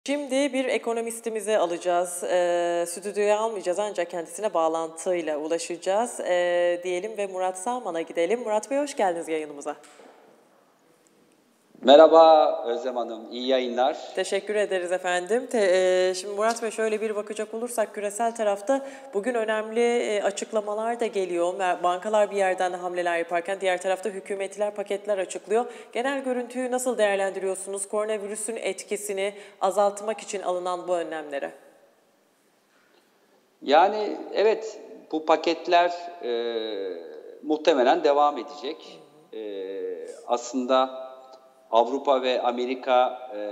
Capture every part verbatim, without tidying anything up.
Şimdi bir ekonomistimizi alacağız. Eee, stüdyoya almayacağız ancak kendisine bağlantıyla ulaşacağız, eee, diyelim ve Murat Salman'a gidelim. Murat Bey, hoş geldiniz yayınımıza. Merhaba Özlem Hanım, iyi yayınlar. Teşekkür ederiz efendim. Te eee, şimdi Murat Bey, şöyle bir bakacak olursak küresel tarafta bugün önemli, eee, açıklamalar da geliyor. Mer bankalar bir yerden de hamleler yaparken diğer tarafta hükümetler paketler açıklıyor. Genel görüntüyü nasıl değerlendiriyorsunuz? Koronavirüsün etkisini azaltmak için alınan bu önlemlere. Yani evet, bu paketler e, muhtemelen devam edecek. E, aslında Avrupa ve Amerika e,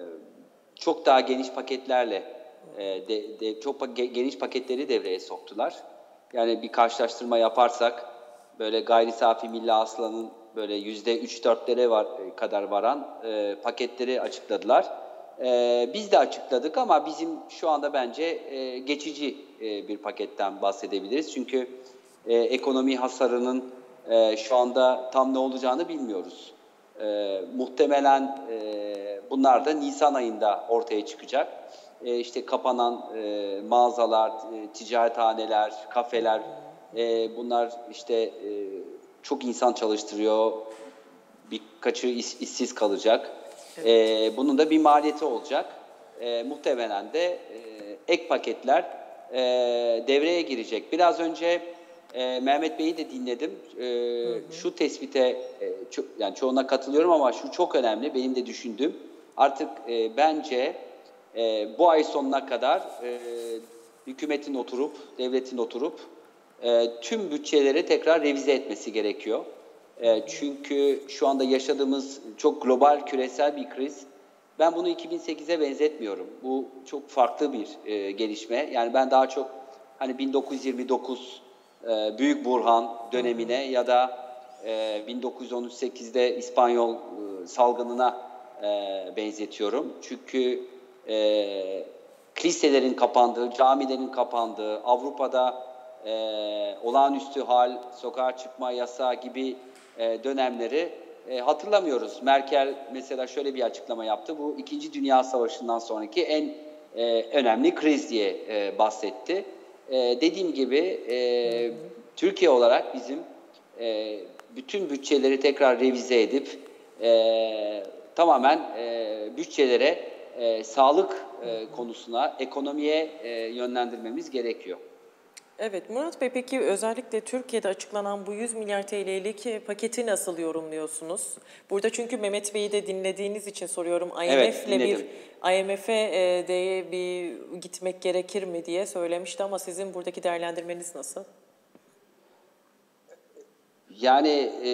çok daha geniş paketlerle, e, de, de, çok pa- geniş paketleri devreye soktular. Yani bir karşılaştırma yaparsak, böyle gayri safi milli hasılanın böyle yüzde üç dörtlere var, kadar varan e, paketleri açıkladılar. E, biz de açıkladık ama bizim şu anda bence e, geçici e, bir paketten bahsedebiliriz. Çünkü e, ekonomi hasarının e, şu anda tam ne olacağını bilmiyoruz. E, muhtemelen e, bunlar da Nisan ayında ortaya çıkacak. E, işte kapanan e, mağazalar, e, ticarethaneler, kafeler, e, bunlar işte e, çok insan çalıştırıyor, birkaçı iş, işsiz kalacak. Evet. E, bunun da bir maliyeti olacak. E, muhtemelen de e, ek paketler e, devreye girecek. Biraz önce e, Mehmet Bey'i de dinledim. E, hı hı. Şu tespite, e, ço yani çoğuna katılıyorum ama şu çok önemli, benim de düşündüğüm. Artık e, bence e, bu ay sonuna kadar e, hükümetin oturup, devletin oturup e, tüm bütçeleri tekrar revize etmesi gerekiyor. E, çünkü şu anda yaşadığımız çok global, küresel bir kriz. Ben bunu iki bin sekize benzetmiyorum. Bu çok farklı bir e, gelişme. Yani ben daha çok hani bin dokuz yüz yirmi dokuz e, Büyük Burhan dönemine ya da e, bin dokuz yüz on sekizde İspanyol e, salgınına e, benzetiyorum. Çünkü e, kiliselerin kapandığı, camilerin kapandığı, Avrupa'da e, olağanüstü hal, sokağa çıkma yasağı gibi e, dönemleri e, hatırlamıyoruz. Merkel mesela şöyle bir açıklama yaptı. Bu İkinci Dünya Savaşı'ndan sonraki en e, önemli kriz diye e, bahsetti. E, dediğim gibi e, hı hı. Türkiye olarak bizim e, bütün bütçeleri tekrar revize edip e, tamamen e, bütçelere e, sağlık e, konusuna, ekonomiye e, yönlendirmemiz gerekiyor. Evet Murat Bey, peki özellikle Türkiye'de açıklanan bu yüz milyar T L'lik paketi nasıl yorumluyorsunuz? Burada çünkü Mehmet Bey'i de dinlediğiniz için soruyorum. I M F'le evet, bir I M F'e bir gitmek gerekir mi diye söylemişti ama sizin buradaki değerlendirmeniz nasıl? Yani e,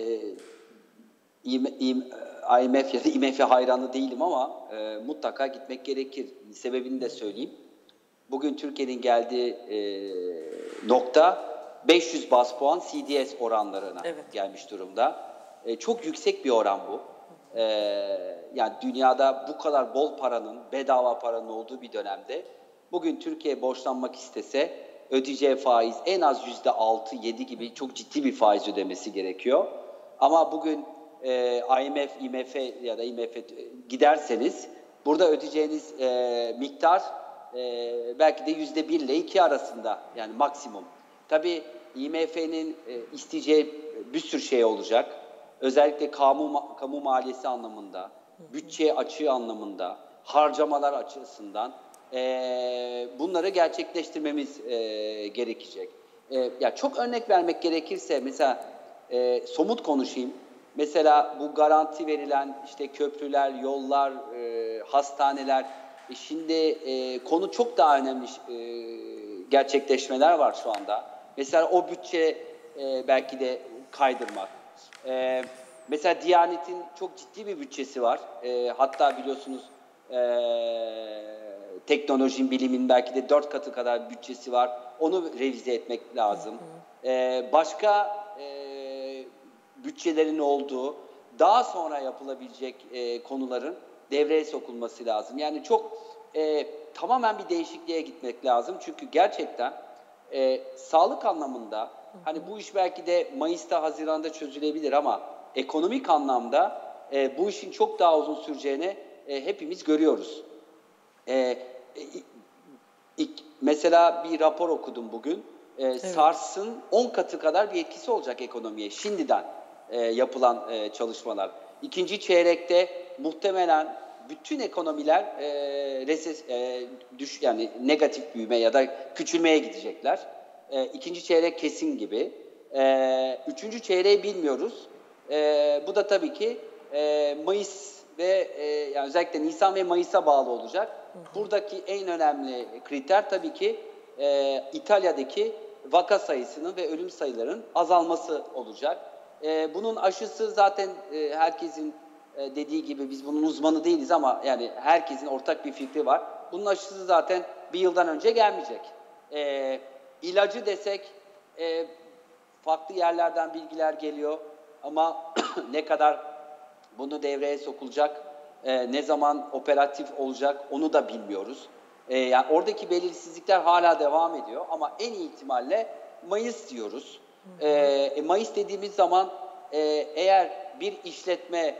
I M F ya da I M F hayranı değilim ama e, mutlaka gitmek gerekir. Sebebini de söyleyeyim. Bugün Türkiye'nin geldiği e, nokta beş yüz baz puan C D S oranlarına evet. gelmiş durumda. E, çok yüksek bir oran bu. E, yani dünyada bu kadar bol paranın, bedava paranın olduğu bir dönemde bugün Türkiye borçlanmak istese ödeyeceği faiz en az yüzde altı yedi gibi çok ciddi bir faiz ödemesi gerekiyor. Ama bugün e, I M F, I M F ya da I M F giderseniz burada ödeyeceğiniz e, miktar e, belki de yüzde bir ile iki arasında, yani maksimum. Tabii I M F'nin e, isteyeceği bir sürü şey olacak. Özellikle kamu, kamu maliyesi anlamında, bütçe açığı anlamında, harcamalar açısından e, bunları gerçekleştirmemiz e, gerekecek. E, ya çok örnek vermek gerekirse mesela e, somut konuşayım. Mesela bu garanti verilen işte köprüler, yollar, e, hastaneler. E şimdi e, konu çok daha önemli e, gerçekleşmeler var şu anda. Mesela o bütçe e, belki de kaydırmak. E, mesela Diyanet'in çok ciddi bir bütçesi var. E, hatta biliyorsunuz e, teknolojinin, bilimin belki de dört katı kadar bütçesi var. Onu revize etmek lazım. E, başka e, bütçelerin olduğu, daha sonra yapılabilecek e, konuların devreye sokulması lazım. Yani çok e, tamamen bir değişikliğe gitmek lazım. Çünkü gerçekten e, sağlık anlamında hani bu iş belki de Mayıs'ta, Haziran'da çözülebilir ama ekonomik anlamda e, bu işin çok daha uzun süreceğini e, hepimiz görüyoruz. E, ilk, mesela bir rapor okudum bugün. E, evet. SARS'ın on katı kadar bir etkisi olacak ekonomiye şimdiden e, yapılan e, çalışmalar. İkinci çeyrekte muhtemelen bütün ekonomiler e, reses, e, düş yani negatif büyüme ya da küçülmeye gidecekler. E, ikinci çeyrek kesin gibi. E, üçüncü çeyreği bilmiyoruz. E, bu da tabii ki e, Mayıs ve e, yani özellikle Nisan ve Mayıs'a bağlı olacak. Hı hı. Buradaki en önemli kriter tabii ki e, İtalya'daki vaka sayısının ve ölüm sayılarının azalması olacak. E, bunun aşısı zaten e, herkesin e, dediği gibi biz bunun uzmanı değiliz ama yani herkesin ortak bir fikri var. Bunun aşısı zaten bir yıldan önce gelmeyecek. E, ilacı desek e, farklı yerlerden bilgiler geliyor ama ne kadar bunu devreye sokulacak, e, ne zaman operatif olacak onu da bilmiyoruz. E, yani oradaki belirsizlikler hala devam ediyor ama en iyi ihtimalle Mayıs diyoruz. E, e, Mayıs dediğimiz zaman e, eğer bir işletme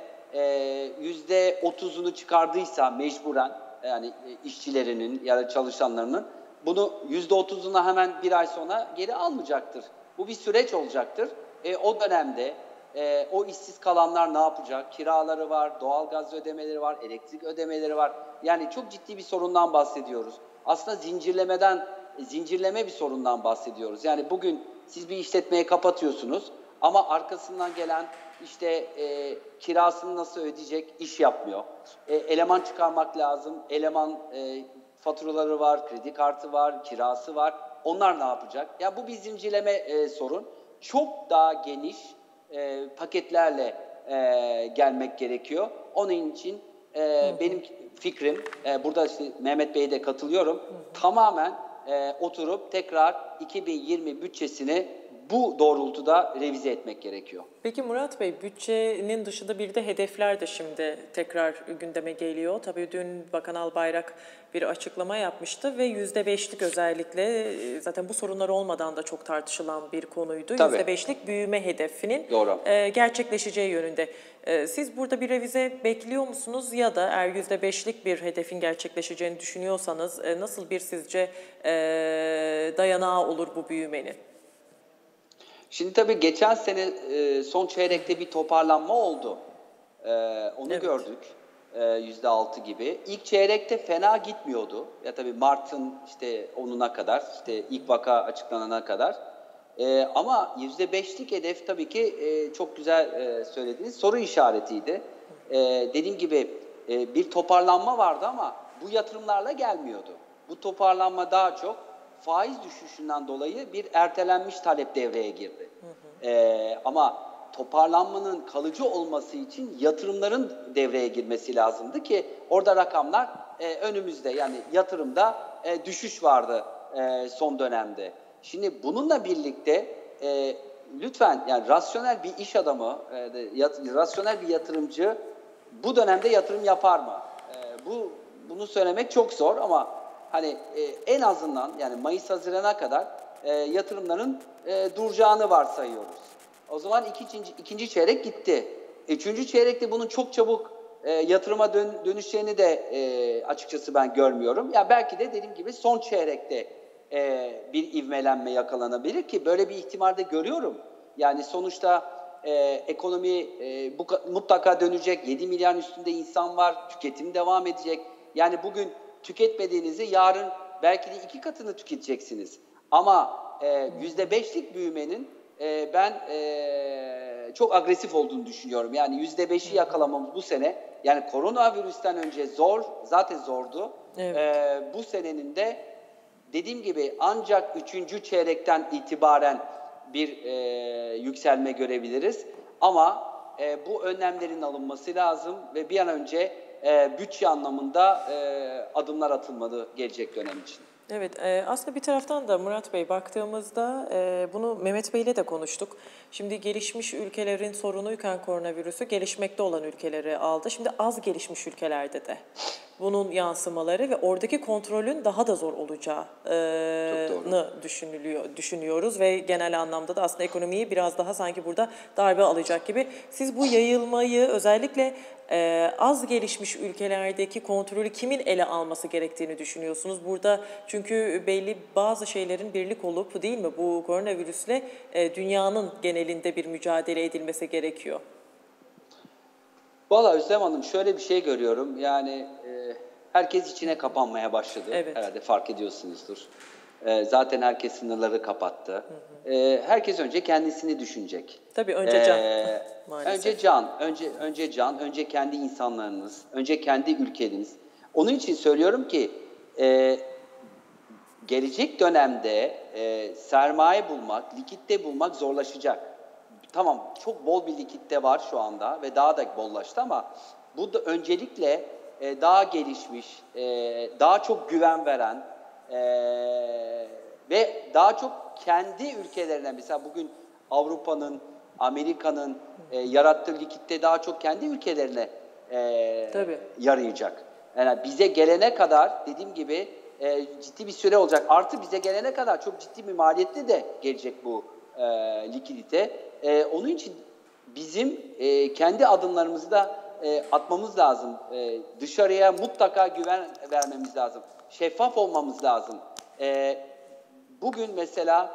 yüzde otuzunu çıkardıysa mecburen yani işçilerinin ya da çalışanlarının bunu yüzde otuzuna hemen bir ay sonra geri almayacaktır. Bu bir süreç olacaktır. E, o dönemde e, o işsiz kalanlar ne yapacak? Kiraları var, doğalgaz ödemeleri var, elektrik ödemeleri var. Yani çok ciddi bir sorundan bahsediyoruz. Aslında zincirlemeden, zincirleme bir sorundan bahsediyoruz. Yani bugün siz bir işletmeyi kapatıyorsunuz ama arkasından gelen işte e, kirasını nasıl ödeyecek iş yapmıyor. E, eleman çıkarmak lazım. Eleman e, faturaları var, kredi kartı var, kirası var. Onlar ne yapacak? Ya bu bir zincirleme e, sorun. Çok daha geniş e, paketlerle e, gelmek gerekiyor. Onun için e, hı hı. benim fikrim, e, burada işte Mehmet Bey'e de katılıyorum. Hı hı. Tamamen e, oturup tekrar iki bin yirmi bütçesini bu doğrultuda revize etmek gerekiyor. Peki Murat Bey, bütçenin dışında bir de hedefler de şimdi tekrar gündeme geliyor. Tabii dün Bakan Albayrak bir açıklama yapmıştı ve yüzde beşlik özellikle zaten bu sorunlar olmadan da çok tartışılan bir konuydu. yüzde beşlik büyüme hedefinin Doğru. gerçekleşeceği yönünde. Siz burada bir revize bekliyor musunuz ya da eğer yüzde beşlik bir hedefin gerçekleşeceğini düşünüyorsanız nasıl bir sizce dayanağı olur bu büyümenin? Şimdi tabii geçen sene e, son çeyrekte bir toparlanma oldu. E, onu evet. gördük. yüzde altı gibi. İlk çeyrekte fena gitmiyordu. Ya tabii Mart'ın işte onuna kadar, işte ilk vaka açıklanana kadar. E, ama yüzde beşlik hedef tabii ki e, çok güzel e, söylediğiniz soru işaretiydi. E, dediğim gibi e, bir toparlanma vardı ama bu yatırımlarla gelmiyordu. Bu toparlanma daha çok faiz düşüşünden dolayı bir ertelenmiş talep devreye girdi. Hı hı. Ee, ama toparlanmanın kalıcı olması için yatırımların devreye girmesi lazımdı ki orada rakamlar e, önümüzde. Yani yatırımda e, düşüş vardı e, son dönemde. Şimdi bununla birlikte e, lütfen yani rasyonel bir iş adamı, e, yat, rasyonel bir yatırımcı bu dönemde yatırım yapar mı? E, bu bunu söylemek çok zor ama hani e, en azından yani Mayıs-Haziran'a kadar e, yatırımların e, duracağını varsayıyoruz. O zaman ikinci, ikinci çeyrek gitti. Üçüncü çeyrekte bunun çok çabuk e, yatırıma dön, dönüşeceğini de e, açıkçası ben görmüyorum. Ya belki de dediğim gibi son çeyrekte e, bir ivmelenme yakalanabilir ki böyle bir ihtimalde görüyorum. Yani sonuçta e, ekonomi e, bu, mutlaka dönecek. yedi milyar üstünde insan var. Tüketim devam edecek. Yani bugün tüketmediğinizi yarın belki de iki katını tüketeceksiniz. Ama e, yüzde beşlik büyümenin e, ben e, çok agresif olduğunu düşünüyorum. Yani yüzde beşi yakalamamız bu sene, yani koronavirüsten önce zor, zaten zordu. Evet. E, bu senenin de dediğim gibi ancak üçüncü çeyrekten itibaren bir e, yükselme görebiliriz. Ama e, bu önlemlerin alınması lazım ve bir an önce e, bütçe anlamında e, adımlar atılmalı gelecek dönem için. Evet, e, aslında bir taraftan da Murat Bey baktığımızda e, bunu Mehmet Bey ile de konuştuk. Şimdi gelişmiş ülkelerin sorunuyken koronavirüsü gelişmekte olan ülkeleri aldı. Şimdi az gelişmiş ülkelerde de bunun yansımaları ve oradaki kontrolün daha da zor Çok doğru. olacağını düşünülüyor, düşünüyoruz ve genel anlamda da aslında ekonomiyi biraz daha sanki burada darbe alacak gibi. Siz bu yayılmayı özellikle e, az gelişmiş ülkelerdeki kontrolü kimin ele alması gerektiğini düşünüyorsunuz? Burada çünkü belli bazı şeylerin birlik olup değil mi bu koronavirüsle e, dünyanın genelinde bir mücadele edilmesi gerekiyor. Valla Özlem Hanım şöyle bir şey görüyorum. Yani e, herkes içine kapanmaya başladı. Evet. Herhalde fark ediyorsunuzdur. E, zaten herkes sınırları kapattı. E, herkes önce kendisini düşünecek. Tabii önce can E, maalesef. önce can, önce önce can, önce kendi insanlarınız, önce kendi ülkeniz. Onun için söylüyorum ki e, gelecek dönemde e, sermaye bulmak, likitte bulmak zorlaşacak. Tamam, çok bol bir likitte var şu anda ve daha da bollaştı ama bu da öncelikle e, daha gelişmiş, e, daha çok güven veren e, ve daha çok kendi ülkelerine, mesela bugün Avrupa'nın, Amerika'nın e, yarattığı likitte daha çok kendi ülkelerine e, Tabii. yarayacak. Yani bize gelene kadar dediğim gibi e, ciddi bir süre olacak. Artı bize gelene kadar çok ciddi bir maliyetli de gelecek bu e, likidite. E, onun için bizim e, kendi adımlarımızı da e, atmamız lazım. E, dışarıya mutlaka güven vermemiz lazım. Şeffaf olmamız lazım. E, bugün mesela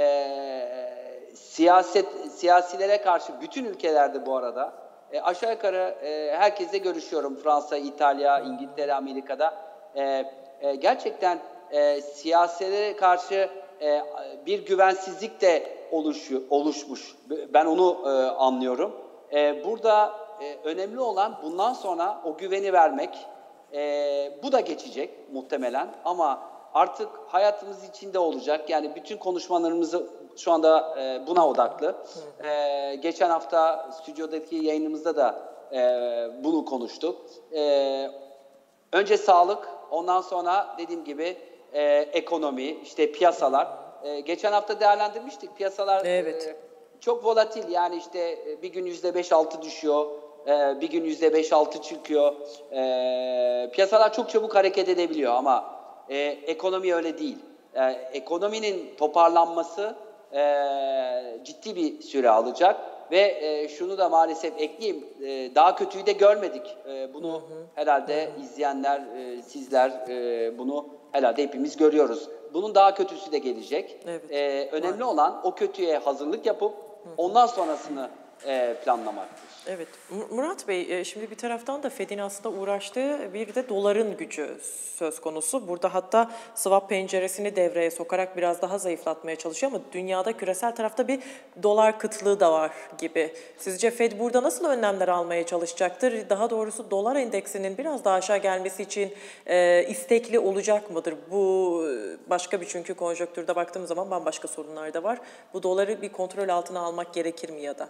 e, siyaset siyasilere karşı bütün ülkelerde bu arada e, aşağı yukarı e, herkesle görüşüyorum. Fransa, İtalya, İngiltere, Amerika'da. E, e, gerçekten e, siyasilere karşı e, bir güvensizlik de oluşu, oluşmuş. Ben onu e, anlıyorum. E, burada e, önemli olan bundan sonra o güveni vermek. E, bu da geçecek muhtemelen ama artık hayatımız içinde olacak. Yani bütün konuşmalarımızı şu anda e, buna odaklı. E, geçen hafta stüdyodaki yayınımızda da e, bunu konuştuk. E, önce sağlık, ondan sonra dediğim gibi e, ekonomi, işte piyasalar. E, geçen hafta değerlendirmiştik. Piyasalar Evet. e, çok volatil. Yani işte e, bir gün yüzde beş altı düşüyor, e, bir gün yüzde beş altı çıkıyor. E, piyasalar çok çabuk hareket edebiliyor ama e, ekonomi öyle değil. E, ekonominin toparlanması e, ciddi bir süre alacak ve e, şunu da maalesef ekleyeyim, e, daha kötüyü de görmedik. E, bunu hı hı. herhalde hı hı. izleyenler, e, sizler e, bunu herhalde hepimiz görüyoruz. Bunun daha kötüsü de gelecek. Evet. E, önemli Aynen. olan o kötüye hazırlık yapıp hı hı. ondan sonrasını e, planlamaktır. Evet. Murat Bey, şimdi bir taraftan da Fed'in aslında uğraştığı bir de doların gücü söz konusu. Burada hatta swap penceresini devreye sokarak biraz daha zayıflatmaya çalışıyor ama dünyada küresel tarafta bir dolar kıtlığı da var gibi. Sizce Fed burada nasıl önlemler almaya çalışacaktır? Daha doğrusu dolar endeksinin biraz daha aşağı gelmesi için e, istekli olacak mıdır? Bu başka bir çünkü konjonktürde baktığımız zaman bambaşka sorunlar da var. Bu doları bir kontrol altına almak gerekir mi ya da?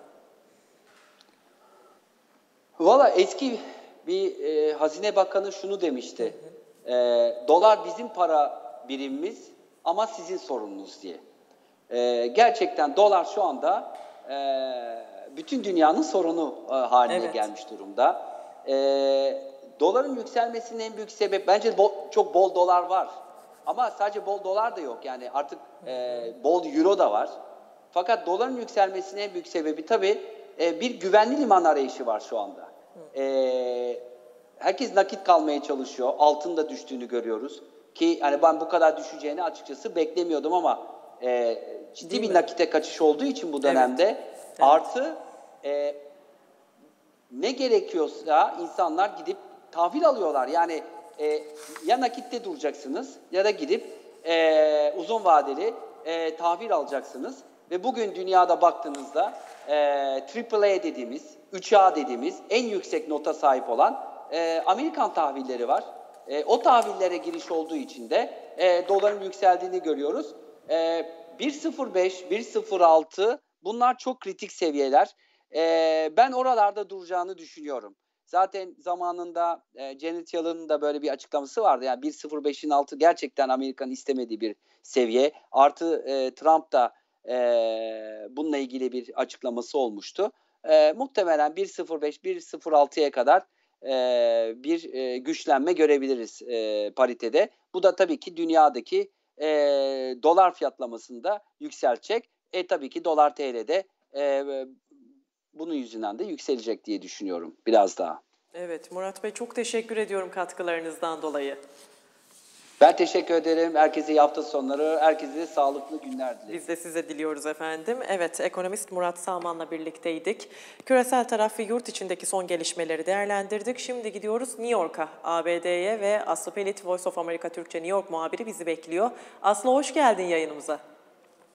Valla eski bir e, Hazine Bakanı şunu demişti. Hı hı. E, dolar bizim para birimimiz ama sizin sorununuz diye. E, gerçekten dolar şu anda e, bütün dünyanın sorunu e, haline evet. gelmiş durumda. E, doların yükselmesinin en büyük sebebi, bence bol, çok bol dolar var. Ama sadece bol dolar da yok. Yani artık e, bol euro da var. Fakat doların yükselmesinin en büyük sebebi tabii e, bir güvenli liman arayışı var şu anda. E, herkes nakit kalmaya çalışıyor. Altın da düştüğünü görüyoruz. Ki hani ben bu kadar düşeceğini açıkçası beklemiyordum ama e, ciddi Değil bir mi? nakite kaçış olduğu için bu dönemde evet. Evet. artı e, ne gerekiyorsa insanlar gidip tahvil alıyorlar. Yani e, ya nakitte duracaksınız ya da gidip e, uzun vadeli e, tahvil alacaksınız. Ve bugün dünyada baktığınızda e, triple A dediğimiz, üç A dediğimiz en yüksek nota sahip olan e, Amerikan tahvilleri var. E, o tahvillere giriş olduğu için de e, doların yükseldiğini görüyoruz. E, bir nokta sıfır beş, bir nokta sıfır altı bunlar çok kritik seviyeler. E, ben oralarda duracağını düşünüyorum. Zaten zamanında e, Janet Yellen'ın da böyle bir açıklaması vardı. Yani bir nokta sıfır beşin altı gerçekten Amerika'nın istemediği bir seviye. Artı e, Trump da e, bununla ilgili bir açıklaması olmuştu. E, muhtemelen bir nokta sıfır beş bir nokta sıfır altıya kadar e, bir e, güçlenme görebiliriz e, paritede. Bu da tabii ki dünyadaki e, dolar fiyatlamasını da yükseltecek. E tabii ki dolar T L'de e, bunun yüzünden de yükselecek diye düşünüyorum biraz daha. Evet Murat Bey, çok teşekkür ediyorum katkılarınızdan dolayı. Ben teşekkür ederim. Herkese iyi hafta sonları, herkese de sağlıklı günler dilerim. Biz de size diliyoruz efendim. Evet, ekonomist Murat Sağman'la birlikteydik. Küresel taraf ve yurt içindeki son gelişmeleri değerlendirdik. Şimdi gidiyoruz New York'a, A B D'ye ve Aslı Pelit, Voice of America Türkçe New York muhabiri bizi bekliyor. Aslı, hoş geldin yayınımıza.